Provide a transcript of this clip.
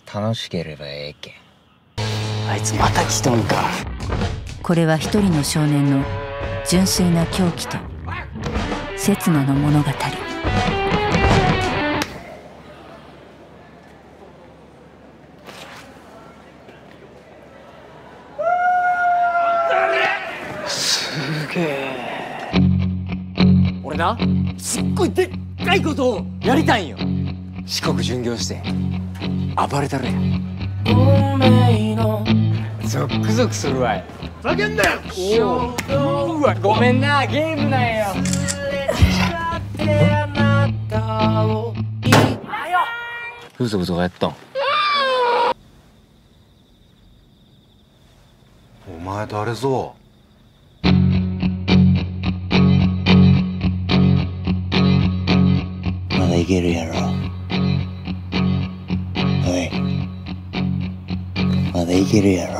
楽しければええけん。 あいつまた来とんか。 これは一人の少年の純粋な狂気と刹那の物語。 すげえ。俺な、すっごいでっかいことをやりたいんよ。四国巡業して暴れたるやん。ゾックゾクするわい。 ふざけんなよ。 うわ、ごめんな、ゲームなんよ。 風俗とかやったん？ お前誰ぞ。 まだいけるやろ。おい、まだいけるやろ。